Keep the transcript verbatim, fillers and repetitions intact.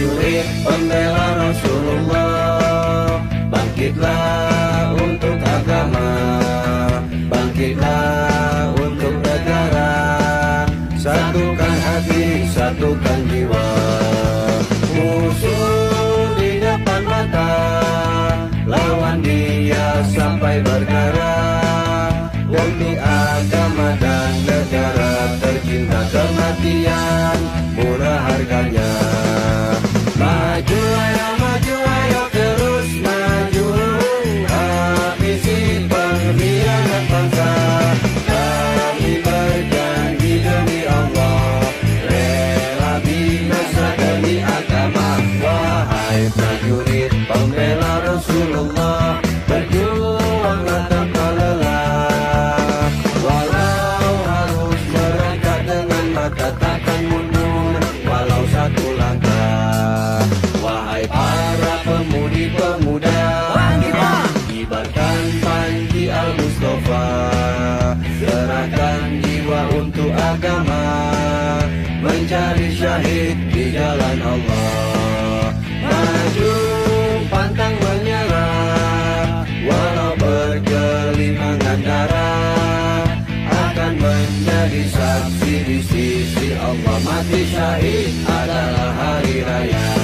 prajurit pembela Rasulullah, bangkitlah untuk agama, bangkitlah untuk negara, satukan hati, satukan jiwa. Musuh di depan mata, lawan dia sampai bergara, demi agama dan negara, tercinta kematian murah harganya. Maju ayo, maju ayo, terus maju, habisi pengkhianat bangsa. Kami berjanji demi Allah, rela binasa demi agama. Wahai prajurit pembela Rasulullah, berjuanglah tanpa lelah, walau harus merangkak dengan mata takkan mundur, walau satu langkah. Wahai para pemudi-pemuda, kibarkan panji Al-Mustafa, serahkan jiwa untuk agama, mencari syahid di jalan Allah. Maju pantang menyerah, walau bergelimangan darah, akan menjadi saksi di sisi Allah. Mati syahid adalah hari raya.